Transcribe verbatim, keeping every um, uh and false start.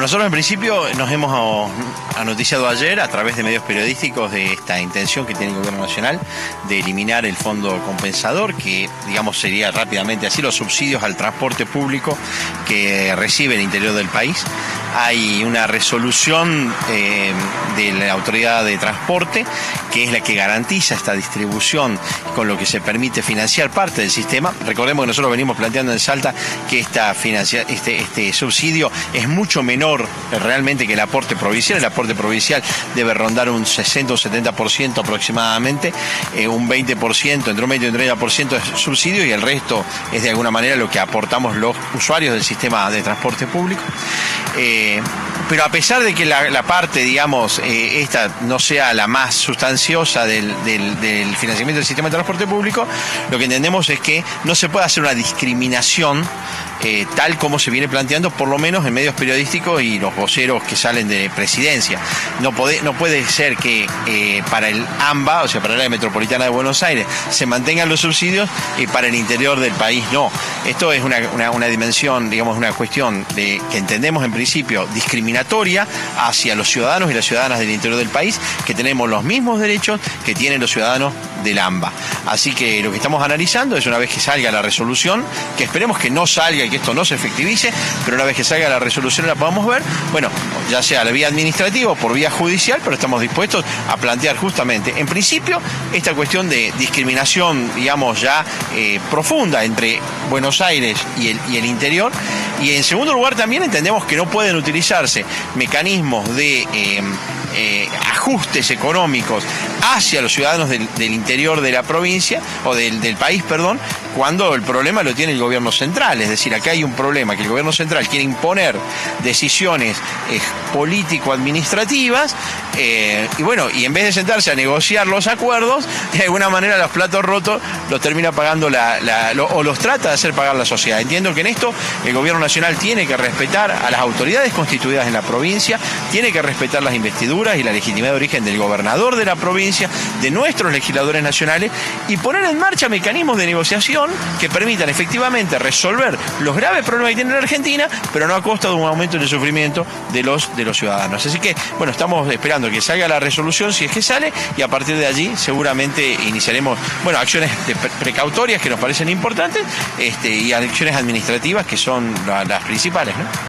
nosotros en principio nos hemos anoticiado ayer a través de medios periodísticos de esta intención que tiene el Gobierno Nacional de eliminar el fondo compensador, que digamos sería rápidamente así los subsidios al transporte público que recibe el interior del país. Hay una resolución eh, de la Autoridad de Transporte que es la que garantiza esta distribución, con lo que se permite financiar parte del sistema. Recordemos que nosotros venimos planteando en Salta que esta financia, este, este subsidio es mucho menor realmente que el aporte provincial. El aporte provincial debe rondar un sesenta o setenta por ciento aproximadamente, eh, un veinte por ciento, entre un veinte y un treinta por ciento es subsidio y el resto es de alguna manera lo que aportamos los usuarios del sistema de transporte público. Eh, pero a pesar de que la, la parte, digamos, eh, esta no sea la más sustanciosa del, del, del financiamiento del sistema de transporte público, lo que entendemos es que no se puede hacer una discriminación eh, tal como se viene planteando, por lo menos en medios periodísticos y los voceros que salen de presidencia. No puede, no puede ser que eh, para el AMBA, o sea, para la área metropolitana de Buenos Aires, se mantengan los subsidios y para el interior del país no. Esto es una, una, una dimensión, digamos, una cuestión de, que entendemos en principio discriminatoria hacia los ciudadanos y las ciudadanas del interior del país, que tenemos los mismos derechos que tienen los ciudadanos del AMBA. Así que lo que estamos analizando es, una vez que salga la resolución, que esperemos que no salga y que esto no se efectivice, pero una vez que salga la resolución la podamos ver, bueno, ya sea la vía administrativa o por vía judicial, pero estamos dispuestos a plantear justamente, en principio, esta cuestión de discriminación, digamos, ya eh, profunda entre Buenos Aires y el, y el interior. Y en segundo lugar también entendemos que no pueden utilizarse mecanismos de eh, eh, ajustes económicos hacia los ciudadanos del, del interior de la provincia, o del, del país, perdón, cuando el problema lo tiene el gobierno central. Es decir, acá hay un problema, que el gobierno central quiere imponer decisiones eh, político-administrativas, eh, y bueno, y en vez de sentarse a negociar los acuerdos, de alguna manera los platos rotos los termina pagando la, la lo, o los trata de hacer pagar la sociedad. Entiendo que en esto el gobierno nacional tiene que respetar a las autoridades constituidas en la provincia, tiene que respetar las investiduras y la legitimidad de origen del gobernador de la provincia, de nuestros legisladores nacionales, y poner en marcha mecanismos de negociación que permitan efectivamente resolver los graves problemas que tiene la Argentina, pero no a costa de un aumento en el sufrimiento de los, de los ciudadanos. Así que, bueno, estamos esperando que salga la resolución, si es que sale, y a partir de allí seguramente iniciaremos, bueno, acciones de precautorias que nos parecen importantes, este, y acciones administrativas que son las principales, ¿no?